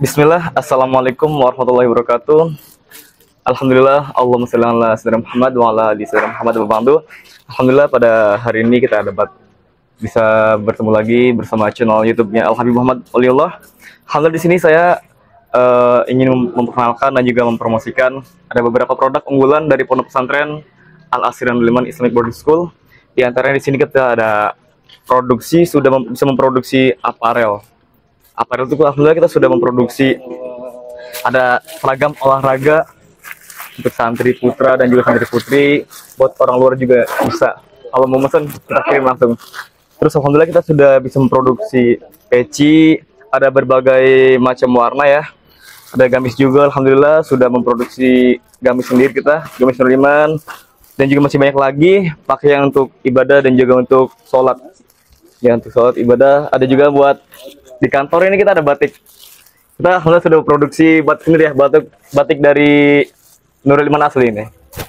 Bismillah, Assalamualaikum warahmatullahi wabarakatuh. Alhamdulillah, Allahumma sholli ala sayyidina Muhammad wa ala ali sayyidina Muhammad wa ba'du. Alhamdulillah pada hari ini kita dapat bisa bertemu lagi bersama channel YouTube-nya Al Habib Muhammad Waliullah. Alhamdulillah di sini saya ingin memperkenalkan dan juga mempromosikan ada beberapa produk unggulan dari Pondok Pesantren Al Asrian Liman Islamic Boarding School. Di antaranya di sini kita ada produksi bisa memproduksi aparel. Aparel itu alhamdulillah kita sudah memproduksi ada seragam olahraga untuk santri putra dan juga santri putri, buat orang luar juga bisa. Kalau mau pesan kita kirim langsung. Terus alhamdulillah kita sudah bisa memproduksi peci, ada berbagai macam warna ya. Ada gamis juga, alhamdulillah sudah memproduksi gamis sendiri kita, gamis Nurliman, dan juga masih banyak lagi pakaian untuk ibadah dan juga untuk sholat. Ya untuk sholat ibadah, ada juga buat di kantor ini kita ada batik. Kita alhamdulillah sudah produksi batik ya, batik dari Nurul Iman asli ini.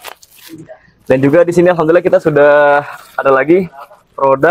Dan juga di sini alhamdulillah kita sudah ada lagi produk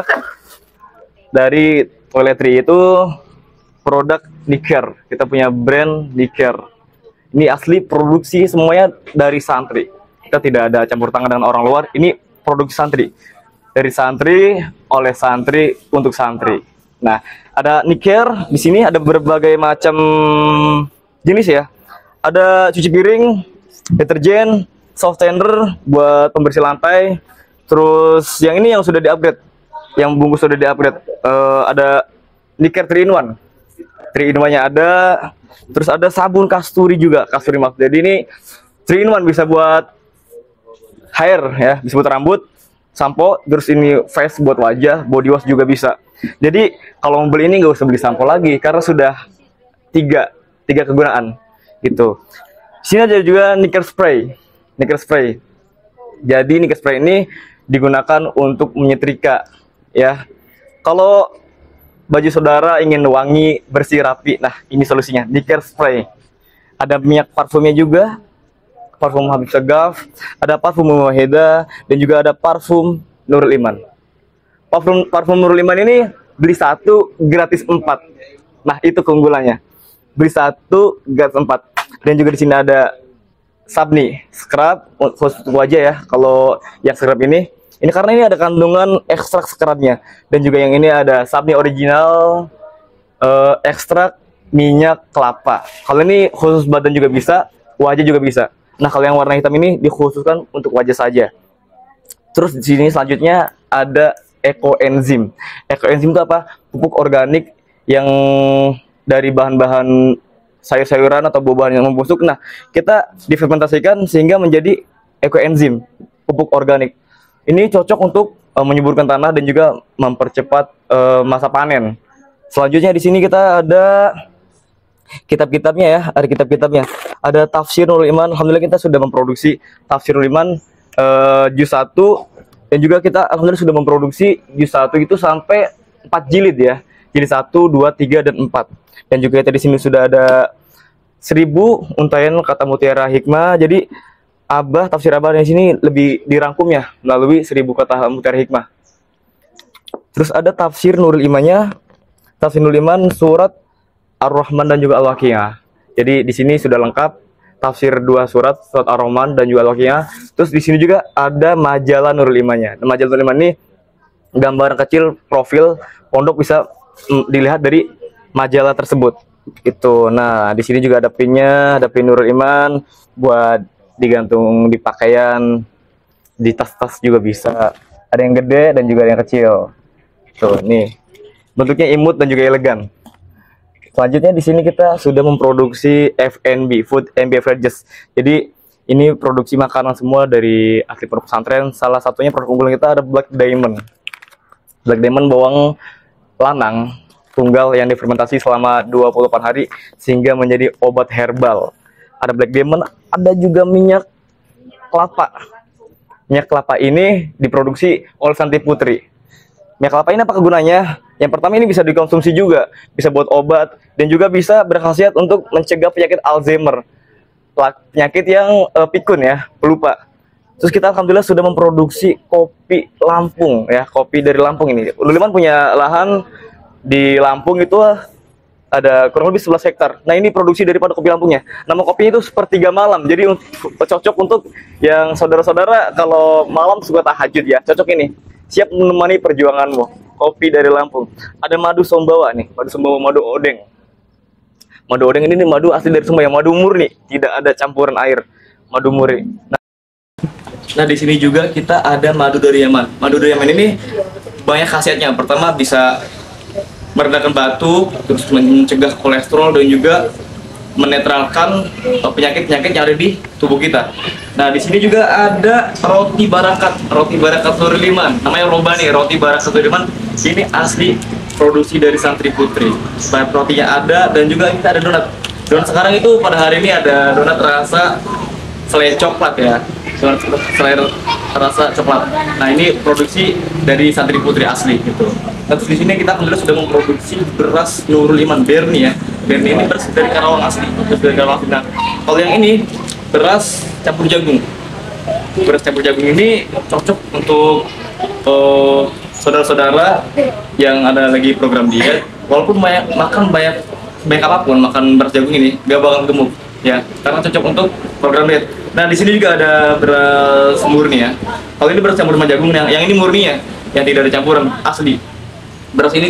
dari toiletry, itu produk Niker. Kita punya brand Niker. Ini asli produksi semuanya dari santri. Kita tidak ada campur tangan dengan orang luar. Ini produksi santri. Dari santri, oleh santri, untuk santri. Nah, ada Niker di sini, ada berbagai macam jenis ya. Ada cuci piring, deterjen, soft tender buat pembersih lantai. Terus yang ini yang sudah di-upgrade, yang bungkus sudah di-upgrade. Ada Niker 3-in-1. 3-in-1-nya ada. Terus ada sabun kasturi juga, kasturi maaf. Jadi ini 3-in-1 bisa buat hair ya, bisa buat rambut, sampo, terus ini face buat wajah, body wash juga bisa. Jadi kalau mau beli ini nggak usah beli sampo lagi karena sudah tiga kegunaan gitu. Sini ada juga Niker spray. Jadi Niker spray ini digunakan untuk menyetrika ya. Kalau baju saudara ingin wangi, bersih, rapi, nah ini solusinya, Niker spray. Ada minyak parfumnya juga, parfum Habib Segaf, ada parfum Wahida, dan juga ada parfum Nurul Iman. Parfum Nurul Iman ini beli 1 gratis 4. Nah, itu keunggulannya. Beli 1 gratis 4. Dan juga di sini ada Sabni scrub khusus untuk wajah ya. Kalau yang scrub ini karena ini ada kandungan ekstrak scrubnya. Dan juga yang ini ada Sabni original ekstrak minyak kelapa. Kalau ini khusus badan juga bisa, wajah juga bisa. Nah, kalau yang warna hitam ini dikhususkan untuk wajah saja. Terus di sini selanjutnya ada ekoenzim. Ekoenzim itu apa? Pupuk organik yang dari bahan-bahan sayur-sayuran atau buah-buahan yang membusuk. Nah, kita difermentasikan sehingga menjadi ekoenzim, pupuk organik. Ini cocok untuk menyuburkan tanah dan juga mempercepat masa panen. Selanjutnya di sini kita ada kitab-kitabnya ya, ada kitab-kitabnya. Ada Tafsir Nurul Iman. Alhamdulillah kita sudah memproduksi Tafsir Nurul Iman juz 1, dan juga kita alhamdulillah sudah memproduksi juz 1 itu sampai 4 jilid ya. Jilid 1, 2, 3 dan 4. Dan juga tadi sini sudah ada 1000 untaian kata mutiara hikmah. Jadi tafsir Abah di sini lebih dirangkumnya melalui 1000 kata mutiara hikmah. Terus ada tafsir Nurul Imannya, tafsir Nurul Iman surat Ar-Rahman dan juga Al-Waqiah. Jadi di sini sudah lengkap tafsir 2 surat Ar-Rahman dan juga Al-Waqiah. Terus di sini juga ada majalah Nurul Imannya. Nah, majalah Nurul Iman ini gambar kecil profil pondok bisa dilihat dari majalah tersebut. Itu. Nah, di sini juga ada pinnya, ada pin Nurul Iman buat digantung di pakaian, di tas-tas juga bisa. Ada yang gede dan juga ada yang kecil. Tuh, nih. Bentuknya imut dan juga elegan. Selanjutnya di sini kita sudah memproduksi F&B, food and beverages. Jadi ini produksi makanan semua dari asli pondok pesantren. Salah satunya produk unggulan kita ada Black Diamond. Black Diamond bawang lanang tunggal yang difermentasi selama 28 hari sehingga menjadi obat herbal. Ada Black Diamond, ada juga minyak kelapa. Minyak kelapa ini diproduksi oleh santri putri. Minyak kelapa ini apa kegunaannya? Yang pertama ini bisa dikonsumsi juga, bisa buat obat, dan juga bisa berkhasiat untuk mencegah penyakit Alzheimer, penyakit yang pikun ya, pelupa. Terus kita alhamdulillah sudah memproduksi kopi Lampung ya, kopi dari Lampung ini. Nurul Iman punya lahan di Lampung itu ada kurang lebih 11 hektar. Nah, ini produksi daripada kopi Lampungnya. Nama kopinya itu sepertiga malam. Jadi cocok untuk yang saudara-saudara kalau malam suka tahajud ya. Cocok ini. Siap menemani perjuanganmu. Kopi dari Lampung. Ada madu Sombawa nih, madu Sombawa, madu odeng. Madu odeng ini nih, madu asli dari Sumba, yang madu murni, tidak ada campuran air. Madu murni. Nah, di sini juga kita ada madu dari Yaman. Madu dari Yaman ini banyak khasiatnya. Pertama, bisa meredakan batuk, terus mencegah kolesterol, dan juga menetralkan penyakit-penyakit yang ada di tubuh kita. Nah, di sini juga ada roti barakat Nurliman. Namanya Robani, roti barakat Nurliman. Ini asli produksi dari Santri Putri. Supaya rotinya ada, dan juga kita ada donat. Donat sekarang itu pada hari ini ada donat rasa selai coklat ya. Donat selai rasa coklat. Nah, ini produksi dari Santri Putri asli gitu. Nah, terus di sini kita kemudian sudah memproduksi beras Nurul Iman Berni ya. Berni ini beras dari Karawang asli, beras dari Karawang. Nah, kalau yang ini beras campur jagung. Beras campur jagung ini cocok untuk saudara-saudara yang ada lagi program diet. Walaupun makan banyak apapun, makan beras jagung ini gak bakal gemuk ya, karena cocok untuk program diet. Nah, di sini juga ada beras murni ya. Kalau ini beras campur sama jagung, yang ini murni ya, yang tidak ada campuran, asli. Beras ini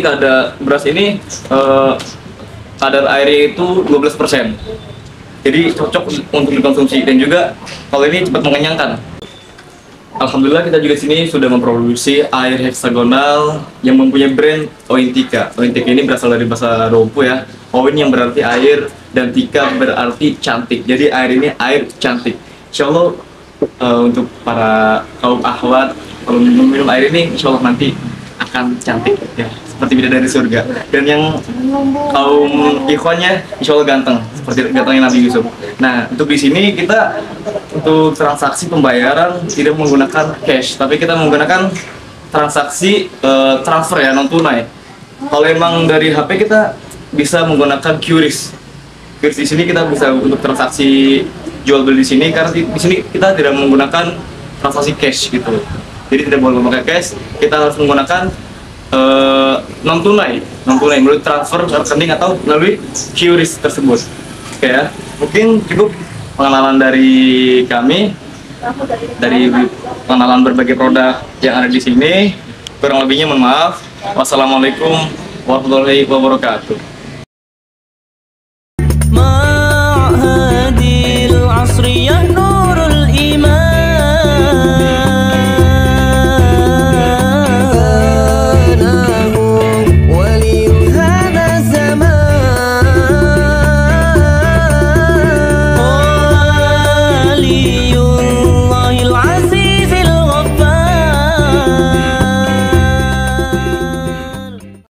kadar airnya itu 12%. Jadi cocok untuk dikonsumsi, dan juga kalau ini cepat mengenyangkan. Alhamdulillah kita juga sini sudah memproduksi air heksagonal yang mempunyai brand Ointika. Ointika ini berasal dari bahasa Rompu ya. Oin yang berarti air dan Tika berarti cantik. Jadi air ini air cantik. Insya Allah untuk para kaum akhwat kalau minum air ini, insya Allah nanti akan cantik ya, seperti bidadari surga. Dan yang kaum ikhwannya insya Allah ganteng, seperti gantengnya Nabi Yusuf. Nah, untuk di sini kita untuk transaksi pembayaran tidak menggunakan cash, tapi kita menggunakan transaksi transfer ya, non tunai. Kalau emang dari HP kita bisa menggunakan QRIS. QRIS di sini kita bisa untuk transaksi jual beli di sini, karena di sini kita tidak menggunakan transaksi cash gitu. Jadi tidak boleh memakai cash, kita harus menggunakan non tunai melalui transfer rekening atau melalui QRIS tersebut. Oke ya, mungkin cukup pengenalan dari kami, dari pengenalan berbagai produk yang ada di sini. Kurang lebihnya mohon maaf. Wassalamualaikum warahmatullahi wabarakatuh.